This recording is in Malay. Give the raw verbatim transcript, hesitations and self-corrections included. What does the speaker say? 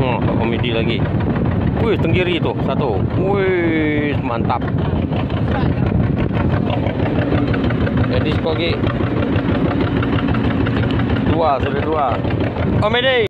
Oh, komedi lagi. Wih, tenggiri tuh satu. Wih, mantap. Jadi kogi dua, sudah dua. Komedi.